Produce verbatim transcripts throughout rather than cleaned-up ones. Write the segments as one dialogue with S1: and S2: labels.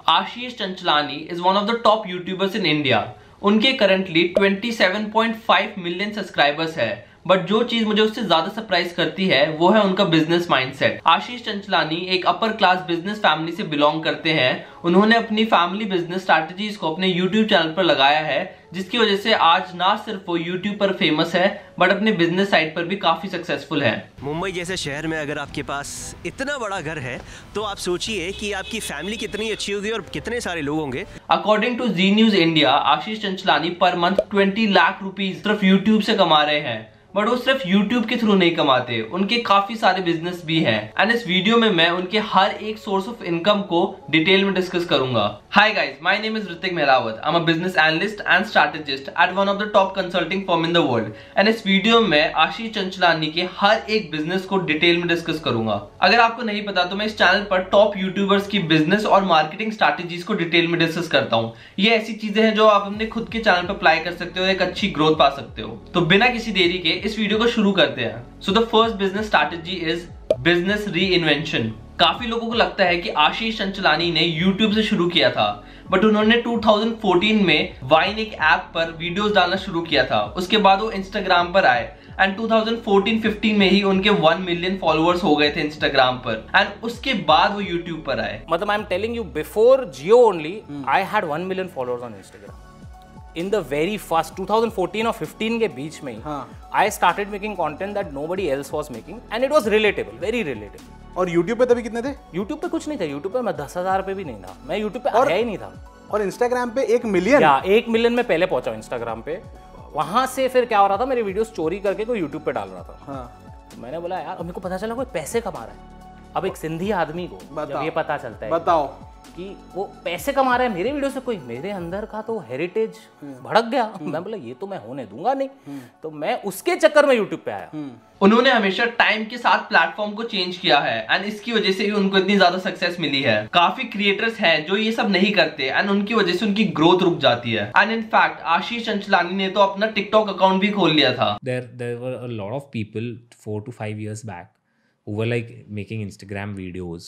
S1: Ashish Chanchlani is one of the top YouTubers in India. उनके currently सत्ताईस point पाँच million subscribers है, but जो चीज मुझे उससे ज्यादा सरप्राइज करती है वो है उनका बिजनेस माइंडसेट। आशीष चंचलानी एक अपर क्लास बिजनेस फैमिली से बिलोंग करते हैं। उन्होंने अपनी फैमिली बिजनेस स्ट्रैटेजीज को अपने यूट्यूब चैनल पर लगाया है, जिसकी वजह से आज ना सिर्फ वो यूट्यूब पर फेमस है बट अपने बिजनेस साइड पर भी काफी सक्सेसफुल है।
S2: मुंबई जैसे शहर में अगर आपके पास इतना बड़ा घर है तो आप सोचिए कि आपकी फैमिली कितनी अच्छी होगी और कितने सारे लोग होंगे।
S1: According to Zee News India, Ashish Chanchlani per month बीस लाख रुपीस सिर्फ यूट्यूब से कमा रहे हैं। बट वो सिर्फ YouTube के थ्रू नहीं कमाते, उनके काफी सारे बिजनेस भी हैं। एंड इस वीडियो में मैं उनके हर एक सोर्स ऑफ इनकम को डिटेल में डिस्कस करूंगा। Hi guys, my name is Hrithik Mehrawat. I am a business analyst and strategist at one of the top consulting firm in the world. And इस वीडियो में आशीष चंचलानी के हर एक बिजनेस को डिटेल में discuss करूंगा। अगर आपको नहीं पता तो मैं इस चैनल पर टॉप यूट्यूबर्स की बिजनेस और मार्केटिंग स्ट्रैटेजीज को डिटेल में डिस्कस करता हूँ। ये ऐसी चीजें हैं जो आप अपने खुद के चैनल पर अप्लाई कर सकते हो, एक अच्छी ग्रोथ पा सकते हो। तो बिना किसी देरी के इस वीडियो को शुरू करते हैं। So the first business strategy is business reinvention. काफी लोगों को लगता है कि आशीष चंचलानी ने यूट्यूब से शुरू किया था, बट उन्होंने दो हज़ार चौदह में वाइन एक ऐप पर वीडियोस डालना शुरू किया था। उसके बाद वो इंस्टाग्राम पर आए एंड दो हज़ार चौदह पंद्रह में ही उनके वन मिलियन फॉलोअर्स हो गए थे इंस्टाग्राम पर। एंड उसके बाद वो यूट्यूब पर आए।
S3: मतलब I am telling you, before Jio only I had one million followers on Instagram. In the very first two thousand fourteen और fifteen के बीच में ही I started making content that nobody else was making and it was relatable, very relatable।
S4: और YouTube पे तभी कितने थे?
S3: YouTube पे कुछ नहीं था। YouTube पे मैं दस हजार पे भी नहीं था। मैं YouTube पे आया ही नहीं था।
S4: और Instagram पे एक मिलियन?
S3: या एक मिलियन में पहले पहुंचा Instagram पे। वहां से फिर क्या हो रहा था, मेरे वीडियोस चोरी करके कोई YouTube पे डाल रहा था। हाँ। तो मैंने बोला यार, मेरे को पता चला कोई पैसे कमा रहा है। अब एक सिंधी आदमी को जब ये पता चलता है, बताओ कि वो पैसे कमा रहा है मेरे वीडियो से, कोई मेरे अंदर का तो हेरिटेज भड़क गया। मैं बोला ये तो मैं होने दूंगा नहीं। तो मैं उसके चक्कर में यूट्यूब पे आया।
S1: उन्होंने हमेशा टाइम के साथ प्लेटफॉर्म को चेंज किया है एंड इसकी वजह से ही उनको इतनी ज्यादा सक्सेस मिली है। काफी क्रिएटर्स हैं जो ये सब नहीं करते एंड उनकी वजह से उनकी ग्रोथ रुक जाती है। And in fact Ashish Chanchlani ने तो अपना टिकटॉक अकाउंट भी खोल लिया था।
S5: There there were a lot of people four to five years back who were like making Instagram videos.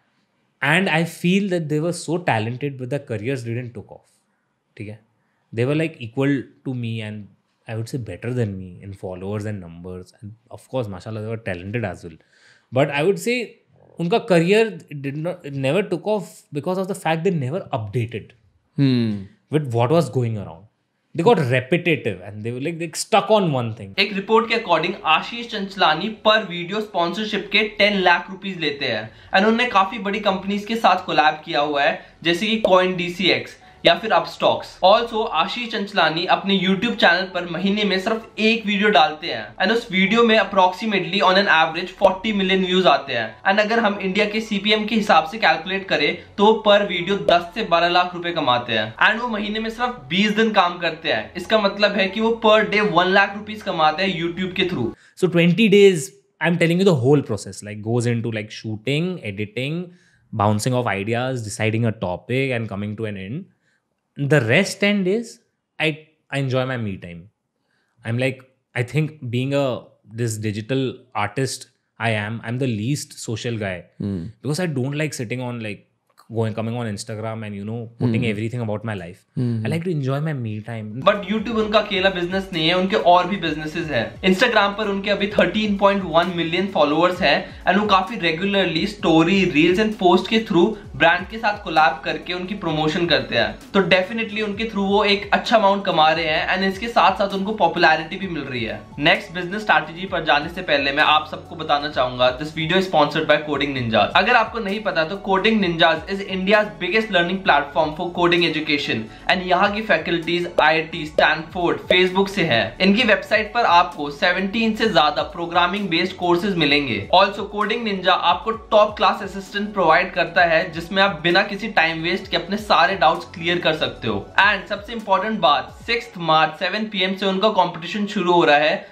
S5: And I feel that they were so talented, but their careers didn't took off. ठीक है? They were like equal to me and I would say better than me in followers and numbers. And of course, mashallah, they were talented as well. But I would say उनका career did not never took off because of the fact they never updated hmm. with what was going around. They got repetitive and they were like they stuck on one thing.
S1: एक report के according Ashish Chanchlani per video sponsorship के दस lakh rupees लेते हैं and उन्होंने काफी बड़ी companies के साथ कोलैब किया हुआ है, जैसे कि कॉइन डी सी एक्स या फिर अपस्टॉक्स। ऑल्सो आशीष चंचलानी अपने यूट्यूब चैनल पर महीने में सिर्फ एक वीडियो डालते हैं एंड उस वीडियो में अप्रोक्सीमेटली ऑन एन एवरेज चालीस मिलियन व्यूज आते हैं। एंड अगर हम इंडिया के सी पी एम के हिसाब से कैलकुलेट करें तो पर वीडियो दस से बारह लाख रुपए कमाते हैं एंड वो महीने में सिर्फ बीस दिन काम करते हैं। इसका मतलब है कि वो per day one lakh rupees कमाते हैं यूट्यूब के through.
S5: So twenty days, I'm telling you the whole process like goes into like shooting, editing, bouncing off ideas, deciding a topic and coming to an end. The rest ten days, I I enjoy my me time. I'm like, I think being a this digital artist I am, I'm the least social guy mm. because I don't like sitting on like going coming on Instagram and you know putting mm. everything about my life. Mm. I like to enjoy my me time.
S1: But YouTube उनका अकेला business नहीं है, उनके और भी businesses हैं। Instagram पर उनके अभी तेरह पॉइंट एक मिलियन फॉलोअर्स हैं एंड वो काफी regularly story, reels and post के थ्रू ब्रांड के साथ कोलैब करके उनकी प्रमोशन करते हैं। तो डेफिनेटली उनके थ्रू वो एक अच्छा अमाउंट कमा रहे हैं एंड इसके साथ साथ उनको पॉपुलैरिटी भी मिल रही है। नेक्स्ट बिजनेस स्ट्रैटेजी पर जाने से पहले मैं आप सबको बताना चाहूंगा, this video is sponsored by Coding Ninjas. अगर आपको नहीं पता तो Coding Ninjas is India's biggest learning platform for coding education and यहाँ की faculties I I T, Stanford, Facebook से है। इनकी वेबसाइट पर आपको सत्रह से ज्यादा प्रोग्रामिंग बेस्ड कोर्सेज मिलेंगे। ऑल्सो कोडिंग निंजा आपको टॉप क्लास असिस्टेंट प्रोवाइड करता है जिसमें आप बिना किसी टाइम वेस्ट के अपने सारे डाउट्स क्लियर कर सकते हो। एंड सबसे इंपॉर्टेंट बात, sixth March seven P M से उनका कंपटीशन शुरू हो रहा है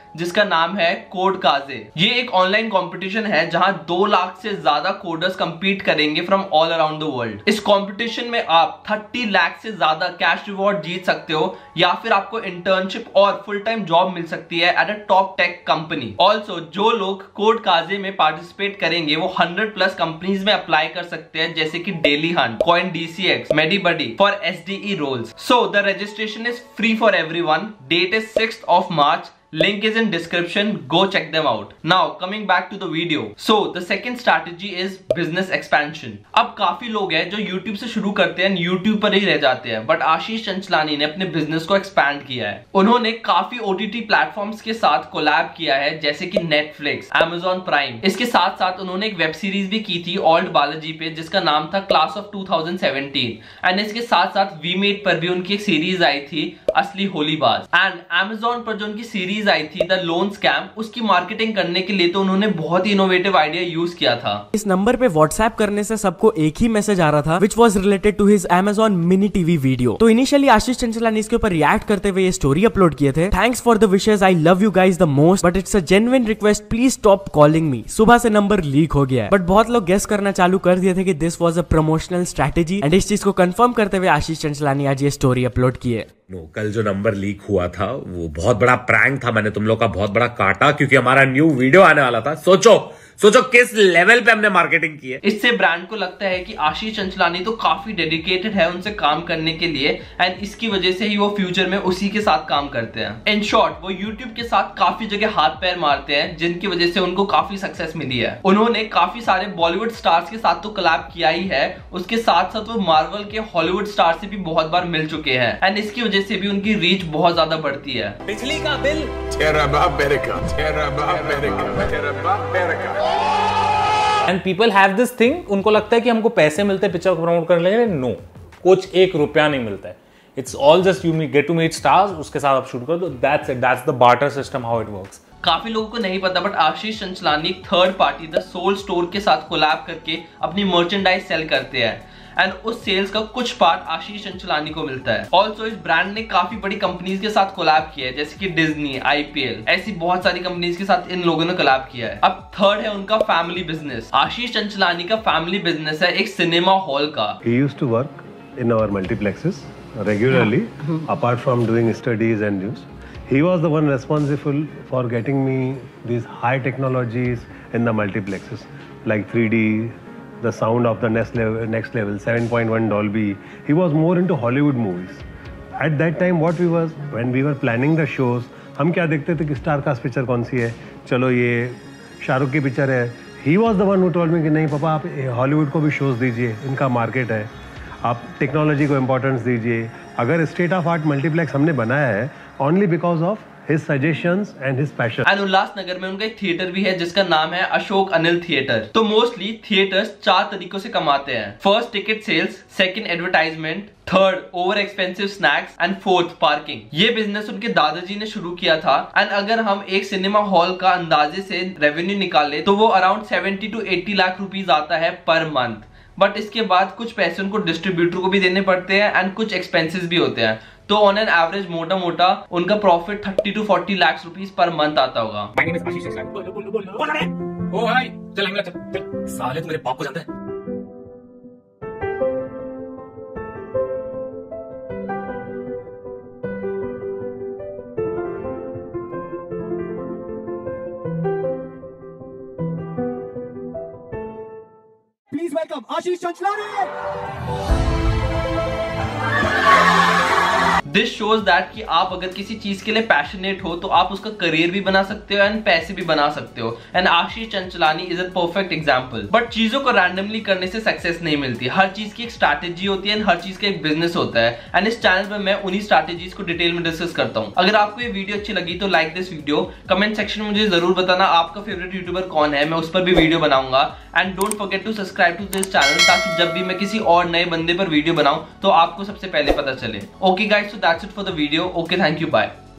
S1: जिसका नाम है कोडकाजे। ये एक ऑनलाइन कंपटीशन है जहां दो लाख से ज्यादा कोडर्स कंपीट करेंगे from all around the world. इस कंपटीशन में आप तीस लाख से ज्यादा कैश रिवॉर्ड जीत सकते हो या फिर आपको इंटर्नशिप और फुल टाइम जॉब मिल सकती है at a top tech company. Also जो लोग कोडकाजे में पार्टिसिपेट करेंगे वो हंड्रेड प्लस कंपनीज में अप्लाई कर सकते हैं, जैसे कि Daily Hunt, Coin D C X, Medibuddy for S D E roles. So the registration is free for everyone. Date is sixth of March. Link is in description. Go check them out. Now coming back to the video. So the second strategy is business expansion. अब काफी लोग हैं जो YouTube से शुरू करते हैं, YouTube पर ही रह जाते हैं, बट आशीष चंचलानी ने अपने बिजनेस को एक्सपैंड किया है। उन्होंने काफी O T T प्लेटफॉर्म्स के साथ कोलैब किया है, जैसे कि Netflix, Amazon Prime। इसके साथ साथ उन्होंने एक वेब सीरीज भी की थी ऑल्ड बालाजी पे, जिसका नाम था class of two thousand seventeen. And इसके साथ साथ वीमेड पर भी उनकी एक सीरीज आई थी, असली होलीबाज। एंड Amazon पर जो उनकी सीरीज आई थी द लोन स्कैम, उसकी मार्केटिंग करने के लिए तो उन्होंने बहुत ही इनोवेटिव आइडिया यूज किया था।
S6: इस नंबर पे व्हाट्सएप करने से सबको एक ही मैसेज आ रहा था, which was related to his Amazon mini TV video. तो इनिशियली आशीष चंचलानी इसके ऊपर रिएक्ट करते हुए ये स्टोरी अपलोड किए थे, thanks for the wishes, I love you guys the most, but it's a genuine request, please stop calling me. सुबह से नंबर लीक हो गया है, बट बहुत लोग गेस करना चालू कर दिए थे कि this was a promotional strategy. And इस चीज को कंफर्म करते हुए आशीष चंचलानी आज ये स्टोरी अपलोड किए।
S7: नो no, कल जो नंबर लीक हुआ था वो बहुत बड़ा प्रैंक था। मैंने तुम लोग का बहुत बड़ा काटा क्योंकि हमारा न्यू वीडियो आने वाला था। सोचो सोचो किस लेवल पे हमने मार्केटिंग की है।
S1: इससे ब्रांड को लगता है कि आशीष चंचलानी तो काफी डेडिकेटेड है उनसे काम करने के लिए, एंड इसकी वजह से ही वो फ्यूचर में उसी के साथ काम करते हैं। इन शॉर्ट वो यूट्यूब के साथ काफी जगह हाथ पैर मारते हैं, जिनकी वजह से उनको काफी सक्सेस मिली है। उन्होंने काफी सारे बॉलीवुड स्टार्स के साथ तो कोलैब किया ही है, उसके साथ साथ वो मार्वल के हॉलीवुड स्टार से भी बहुत बार मिल चुके हैं, एंड इसकी वजह से भी उनकी रीच बहुत ज्यादा बढ़ती है।
S6: बिजली का bill
S3: and people have this thing, उनको लगता है कि हमको पैसे मिलते हैं पिक्चर को प्रमोट करने के लिए। नो, कुछ एक रुपया नहीं मिलता है। It's all just you get to meet stars, उसके साथ आप शूट करो, that's it, that's the barter system how it works.
S1: काफी लोगों को नहीं पता, but Ashish Chanchlani third party the soul store के साथ कोलैब करके अपनी मर्चेंडाइज सेल करते हैं, एंड उस सेल्स का कुछ पार्ट आशीष चंचलानी को मिलता है। ऑल्सो इस ब्रांड ने काफी बड़ी कंपनीज के साथ कोलैब किया है, जैसे कि डिज्नी, आई पी एल, ऐसी बहुत सारी कंपनीज के साथ इन लोगों ने कोलैब किया है। अब थर्ड है उनका फैमिली बिजनेस। आशीष चंचलानी का फैमिली बिजनेस है एक सिनेमा हॉल का।
S8: He used to work in our multiplexes regularly, apart from doing studies and news. He was the one responsible for getting me these high technologies in the multiplexes, like three D, the sound of the next level, next level, seven point one Dolby. He was more into Hollywood movies. At that time, what we was when we were planning the shows, हम क्या देखते थे कि star cast picture कौन सी है, चलो ये शाहरुख की पिक्चर है। He was the one who told me कि नहीं पापा, आप हॉलीवुड को भी शोज दीजिए, इनका मार्केट है, आप टेक्नोलॉजी को इम्पोर्टेंस दीजिए। अगर स्टेट ऑफ आर्ट मल्टीप्लेक्स हमने बनाया है only because of his suggestions and his passion.
S1: And Ulhasnagar में उनका एक थिएटर भी है जिसका नाम है अशोक अनिल थिएटर। तो मोस्टली थिएटर्स चार तरीकों से कमाते हैं। First ticket sales, second advertisement, third over expensive snacks and fourth parking. ये बिजनेस उनके दादाजी ने शुरू किया था, एंड अगर हम एक सिनेमा हॉल का अंदाजे से रेवेन्यू निकाले तो वो around seventy to eighty lakh rupees आता है पर मंथ। बट इसके बाद कुछ पैसे उनको डिस्ट्रीब्यूटर को भी देने पड़ते हैं एंड कुछ एक्सपेंसेस भी होते हैं। तो ऑन एन एवरेज मोटा मोटा उनका profit thirty to forty lakh rupees per month आता होगा।
S9: ओ भाई चल अंगला चल, चल। साले तो मेरे बाप को जानता है।
S10: Please welcome Ashish Chanchlani.
S1: This shows that कि आप अगर किसी चीज के लिए पैशनेट हो तो आप उसका करियर भी बना सकते हो एंड पैसे भी बना सकते हो, and Ashish Chanchlani is a perfect example. But चीजों को रैंडमली करने से सक्सेस नहीं मिलती, हर चीज की एक स्ट्रैटेजी होती है एंड हर चीज का एक बिजनेस होता है, एंड इस चैनल पे मैं उन्हीं स्ट्रैटेजीज को डिटेल में डिस्कस करता हूँ। अगर आपको ये वीडियो अच्छी लगी तो like this video, comment section में मुझे जरूर बताना आपका फेवरेट यूट्यूबर कौन है, मैं उस पर भी वीडियो बनाऊंगा, and don't forget to subscribe to this channel ताकि जब भी मैं किसी और नए बंदे पर वीडियो बनाऊं तो आपको सबसे पहले पता चले। Okay guys, so that's it for the video. Okay, thank you, bye.